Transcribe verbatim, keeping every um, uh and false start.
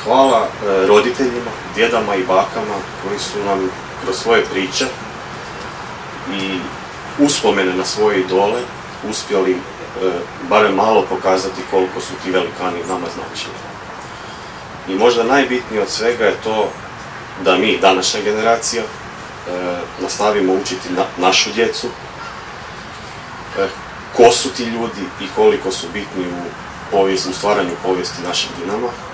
hvala roditeljima, djedama i bakama koji su nam kroz svoje priče i uspomene na svoje idole uspjeli barem malo pokazati koliko su ti velikani nama značili. I možda najbitnije od svega je to da mi, današnja generacija, nastavimo učiti našu djecu, ko su ti ljudi i koliko su bitni u, povijest, u stvaranju povijesti našeg Dinama.